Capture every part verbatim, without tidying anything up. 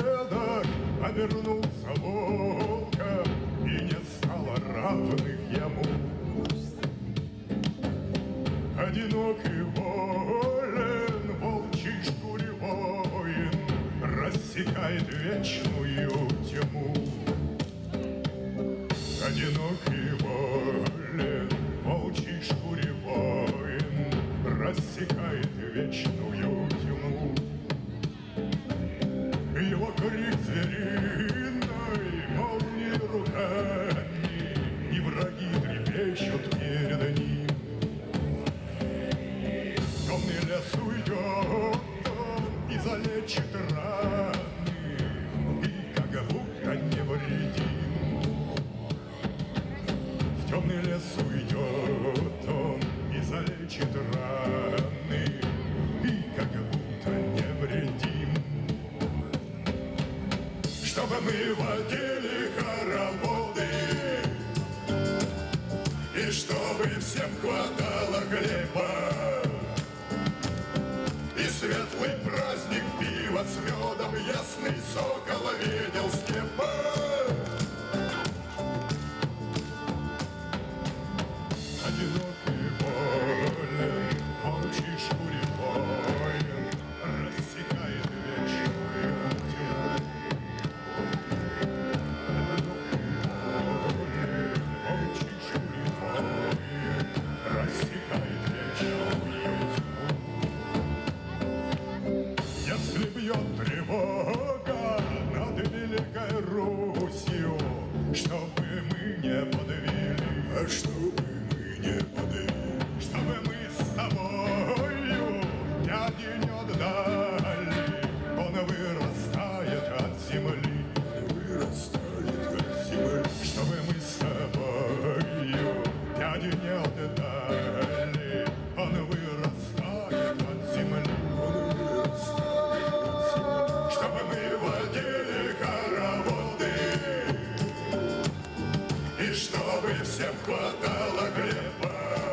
напоследок обернулся волком, и не стало равных ему. Одинок и волен, волчий шкуре воин, рассекает вечную тьму. Одинок и волен, волчий шкуре воин, рассекает вечную тьму. Его крик звериной, молнии руками, и враги трепещут перед ним. Темный лес уйдет он и залечит раны, и как будто невредим. В темный лес уйдет он и залечит раны, и как будто невредим. Чтобы мы водили хороводы, и чтобы всем хватало хлеба, и светлый праздник пива с медом ясный сокола видел с неба. Одинокий волен, волчий шкуре воин, рассекает вечную тьму. Одинокий волен, волчий шкуре воин, рассекает вечную тьму. Если бьет тревога над великой Русью, чтобы мы не подвели, а чтобы мы не подвели, чтобы мы с тобою дяди не отдали, он вырастает от земли, вырастает от земли, чтобы мы с тобою дяди не отдали, он вырастает от земли, он вырастает от земли, чтобы мы водили хороводы, и чтобы всем хватало хлеба,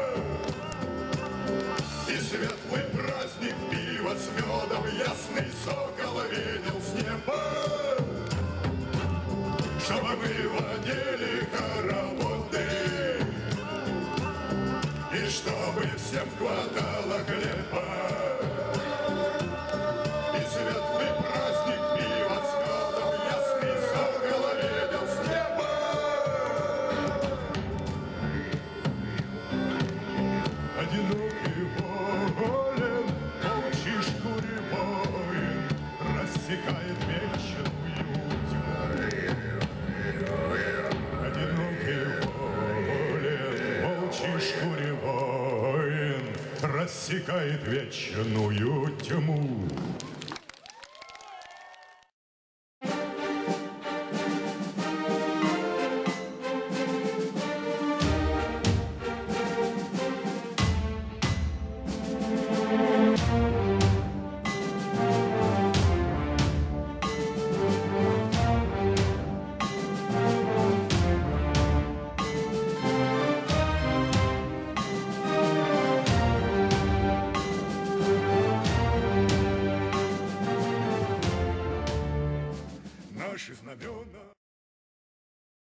и светлый праздник пива с медом ясный сокол видел с неба. Чтобы мы водили хороводы, и чтобы всем хватало хлеба, и светлый праздник пива с медом ясный сокол видел с неба. Одинокий волен, волчий шкуре воин, рассекает вечную тьму. Одинокий волен, волчий шкуре воин, рассекает вечную тьму. Наши знамена